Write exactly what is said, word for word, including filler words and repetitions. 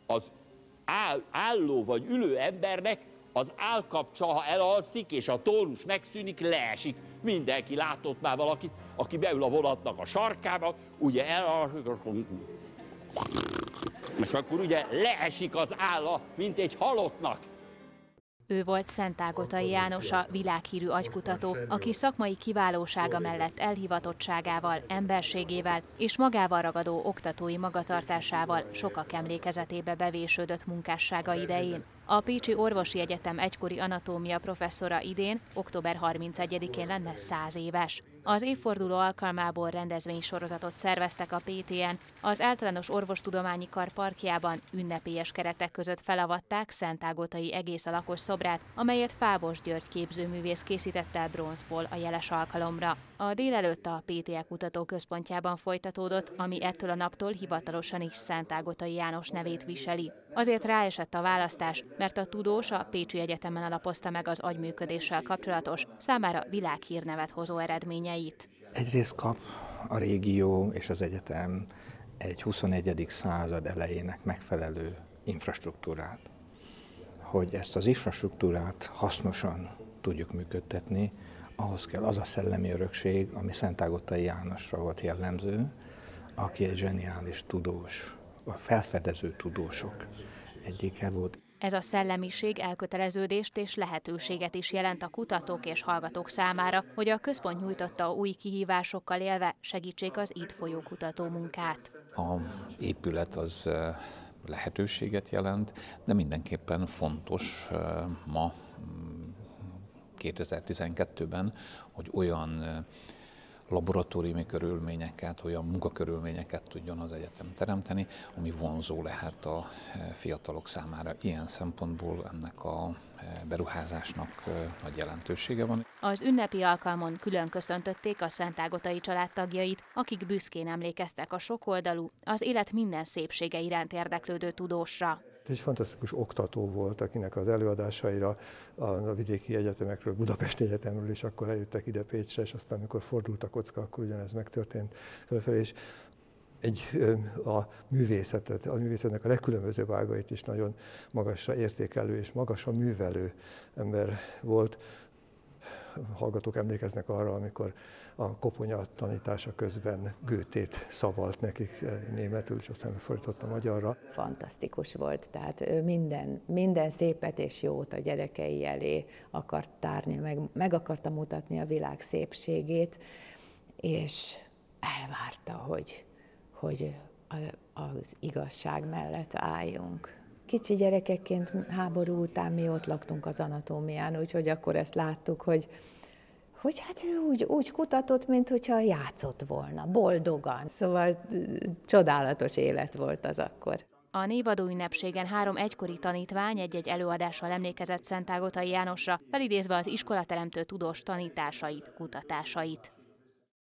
az áll, álló vagy ülő embernek az állkapcsa, ha elalszik és a tónus megszűnik, leesik. Mindenki látott már valakit, aki beül a vonatnak a sarkába, ugye elalszik, és akkor ugye leesik az álla, mint egy halottnak. Ő volt Szentágothai János, a világhírű agykutató, aki szakmai kiválósága mellett elhivatottságával, emberségével és magával ragadó oktatói magatartásával sokak emlékezetébe bevésődött munkássága idején. A Pécsi Orvosi Egyetem egykori anatómia professzora idén, október harmincegyedikén lenne száz éves. Az évforduló alkalmából rendezvénysorozatot szerveztek a pé té en, az Általános Orvostudományi Kar parkjában ünnepélyes keretek között felavatták Szentágothai egész alakos szobrát, amelyet Fábos György képzőművész készített el bronzból a jeles alkalomra. A délelőtt a pé té e kutatóközpontjában folytatódott, ami ettől a naptól hivatalosan is Szentágothai János nevét viseli. Azért ráesett a választás, mert a tudós a Pécsi Egyetemen alapozta meg az agyműködéssel kapcsolatos, számára világhírnevet hozó eredményeit. Egyrészt kap a régió és az egyetem egy huszonegyedik század elejének megfelelő infrastruktúrát. Hogy ezt az infrastruktúrát hasznosan tudjuk működtetni, ahhoz kell az a szellemi örökség, ami Szentágothai Jánosra volt jellemző, aki egy zseniális tudós, a felfedező tudósok egyike volt. Ez a szellemiség elköteleződést és lehetőséget is jelent a kutatók és hallgatók számára, hogy a központ nyújtotta új kihívásokkal élve segítsék az itt folyó kutatómunkát. Az épület az lehetőséget jelent, de mindenképpen fontos ma kétezer-tizenkettőben, hogy olyan laboratóriumi körülményeket, olyan munkakörülményeket tudjon az egyetem teremteni, ami vonzó lehet a fiatalok számára. Ilyen szempontból ennek a beruházásnak nagy jelentősége van. Az ünnepi alkalmon külön köszöntötték a Szentágothai családtagjait, akik büszkén emlékeztek a sokoldalú, az élet minden szépsége iránt érdeklődő tudósra. Egy fantasztikus oktató volt, akinek az előadásaira a vidéki egyetemekről, Budapesti Egyetemről is akkor eljöttek ide Pécsre, és aztán, amikor fordult a kocka, akkor ugyanez megtörtént fölfelé, és egy, a művészetet, a művészetnek a legkülönbözőbb ágait is nagyon magasra értékelő és magasra művelő ember volt. Hallgatók emlékeznek arra, amikor a koponya tanítása közben Goethét szavalt nekik németül, és aztán fordította magyarra. Fantasztikus volt, tehát ő minden, minden szépet és jót a gyerekei elé akart tárni, meg, meg akarta mutatni a világ szépségét, és elvárta, hogy, hogy az igazság mellett álljunk. Kicsi gyerekekként háború után mi ott laktunk az anatómián, úgyhogy akkor ezt láttuk, hogy, hogy hát ő úgy, úgy kutatott, mint hogyha játszott volna, boldogan. Szóval csodálatos élet volt az akkor. A névadó ünnepségen három egykori tanítvány egy-egy előadással emlékezett Szentágothai Jánosra, felidézve az iskolateremtő tudós tanításait, kutatásait.